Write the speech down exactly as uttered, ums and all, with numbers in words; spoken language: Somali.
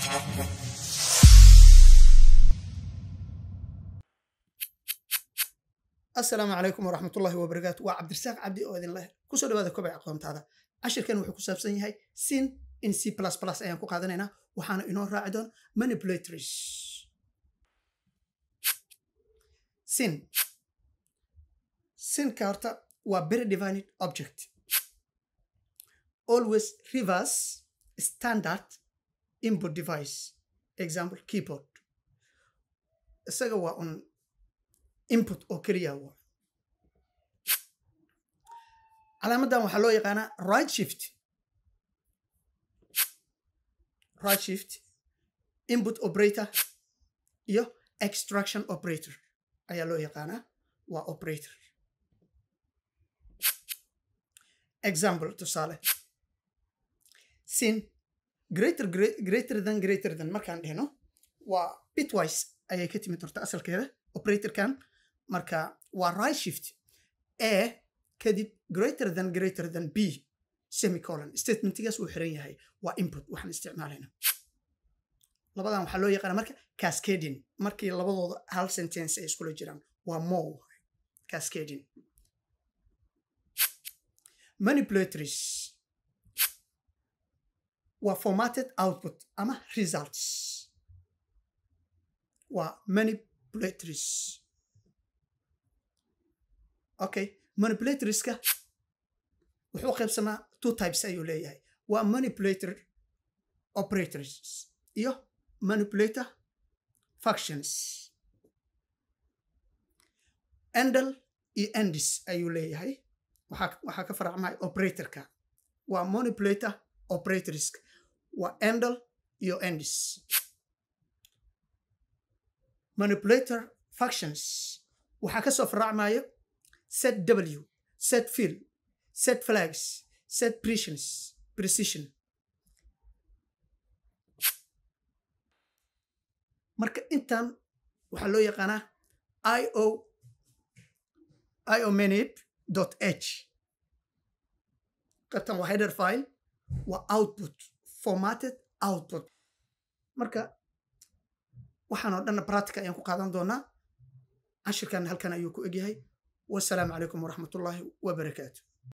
السلام عليكم ورحمة الله وبركاته. وعبد الرزاق عبدي أو إذن الله كسر هذا كوبع قوم هذا عشر كانوا يحكوا سابسين هاي سين إن سي بلس بلس أيام كوقادنا هنا وحنا إنه راعدون manipulators. سين سين كارتا و very defined object always reverse standard input device example keyboard سجوا on input أو كريا هو علامة ده محلو يقانا right shift right shift input operator يو extraction operator أي لو يقانا و operator example تسالة sin greater greater than greater than مركان هنا و bitwise أي كتير مترتا أصل كذا operator كان marka waa right shift a kadib greater than greater than b semicolon statementigaas uu xiran yahay waa input waxaan isticmaalayna labadan waxa loo yaqaan marka cascading markii labadooda hal sentence ay isku jiraan waa more cascading manipulators waa formatted output ama results waa manipulators. Okay, manipulators ka wuxuu qaybsamaa two types ayuu leeyahay waa manipulator operators iyo manipulator functions handle iyo ends ayuu leeyahay waxa waxa ka faracmay operator ka waa manipulator operators waa handle iyo ends manipulator functions waxa ka soo faracmayo set W, set fill, set flags, set precisions, precision. marka intan waxa loo yaqaanaa io io manip.h qaybtan waa header file waa output formatted output marka waxaan oo dhan practical ayaan ku qaadan doonaa cashirkan halkan ayuu ku egyahay والسلام عليكم ورحمة الله وبركاته.